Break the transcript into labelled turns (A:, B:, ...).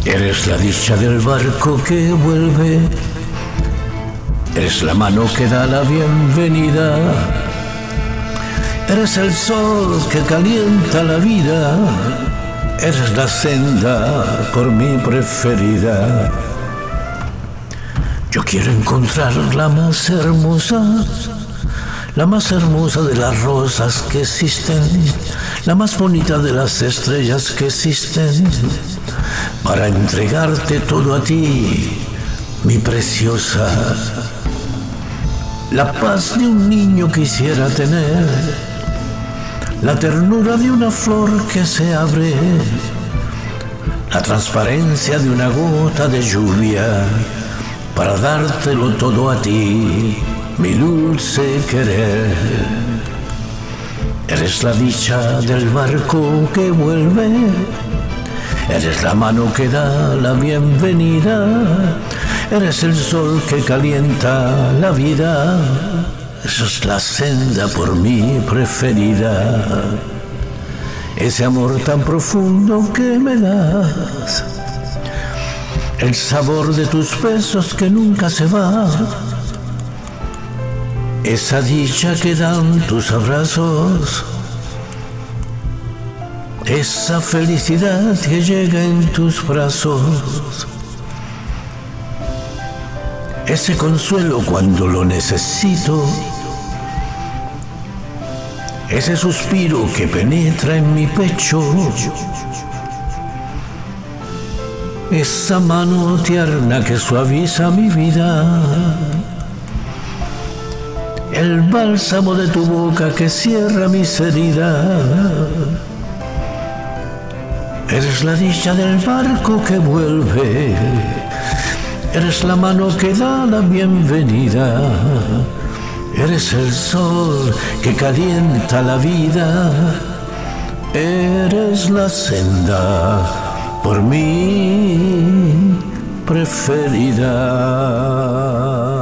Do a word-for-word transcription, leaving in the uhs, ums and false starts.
A: Eres la dicha del barco que vuelve, eres la mano que da la bienvenida, eres el sol que calienta la vida, eres la senda por mí preferida. Yo quiero encontrar la más hermosa, la más hermosa de las rosas que existen, la más bonita de las estrellas que existen, para entregarte todo a ti, mi preciosa. La paz de un niño quisiera tener, la ternura de una flor que se abre, la transparencia de una gota de lluvia, para dártelo todo a ti, mi dulce querer. Eres la dicha del barco que vuelve, eres la mano que da la bienvenida, eres el sol que calienta la vida, esa es la senda por mí preferida. Ese amor tan profundo que me das, el sabor de tus besos que nunca se va, esa dicha que dan tus abrazos, esa felicidad que llega en tus brazos, ese consuelo cuando lo necesito, ese suspiro que penetra en mi pecho, esa mano tierna que suaviza mi vida, el bálsamo de tu boca que cierra mis heridas. Eres la dicha del barco que vuelve, eres la mano que da la bienvenida, eres el sol que calienta la vida, eres la senda por mí preferida.